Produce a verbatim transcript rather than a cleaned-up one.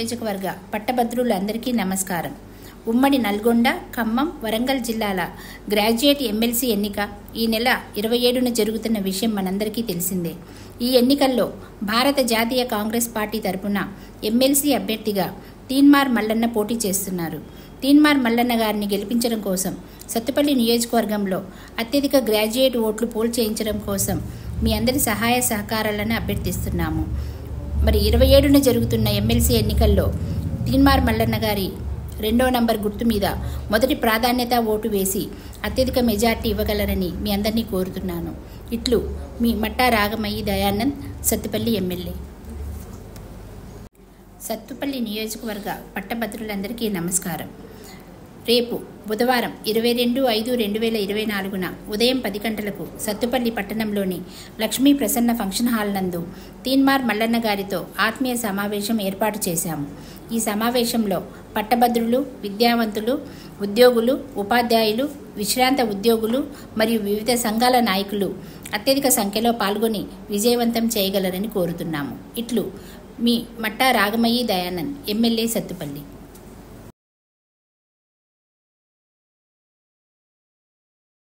నియోజకవర్గ పట్టభద్రులందరికీ నమస్కారం. ఉమ్మడి నల్గొండ, ఖమ్మం, వరంగల్ జిల్లాల గ్రాడ్యుయేట్ ఎమ్మెల్సీ ఎన్నిక ఈ నెల ఇరవై ఏడున జరుగుతున్న విషయం మనందరికీ తెలిసిందే. ఈ ఎన్నికల్లో భారత జాతీయ కాంగ్రెస్ పార్టీ తరపున ఎమ్మెల్సీ అభ్యర్థిగా తీన్మార్ మల్లన్న పోటీ చేస్తున్నారు. తీన్మార్ మల్లన్న గారిని గెలిపించడం కోసం సత్తుపల్లి నియోజకవర్గంలో అత్యధిక గ్రాడ్యుయేట్ ఓట్లు పోల్ చేయించడం కోసం మీ అందరి సహాయ సహకారాలను అభ్యర్థిస్తున్నాము. మరి ఇరవై ఏడున జరుగుతున్న ఎమ్మెల్సీ ఎన్నికల్లో తీన్మార్ మల్లన్న గారి రెండో నంబర్ గుర్తు మీద మొదటి ప్రాధాన్యత ఓటు వేసి అత్యధిక మెజార్టీ ఇవ్వగలరని మీ అందరినీ కోరుతున్నాను. ఇట్లు మీ మట్టా రాగమయ్యి దయానంద్, సత్తుపల్లి ఎమ్మెల్యే. సత్తుపల్లి నియోజకవర్గ పట్టభద్రులందరికీ నమస్కారం. రేపు బుధవారం ఇరవై రెండు ఐదు రెండు వేల ఇరవై నాలుగున ఉదయం పది గంటలకు సత్తుపల్లి పట్టణంలోని లక్ష్మీ ప్రసన్న ఫంక్షన్ హాల్ నందు తీన్మార్ మల్లన్న గారితో ఆత్మీయ సమావేశం ఏర్పాటు చేశాము. ఈ సమావేశంలో పట్టభద్రులు, విద్యావంతులు, ఉద్యోగులు, ఉపాధ్యాయులు, విశ్రాంత ఉద్యోగులు మరియు వివిధ సంఘాల నాయకులు అత్యధిక సంఖ్యలో పాల్గొని విజయవంతం చేయగలరని కోరుతున్నాము. ఇట్లు మీ మట్టా రాగమయ్యి దయానంద్, ఎమ్మెల్యే, సత్తుపల్లి.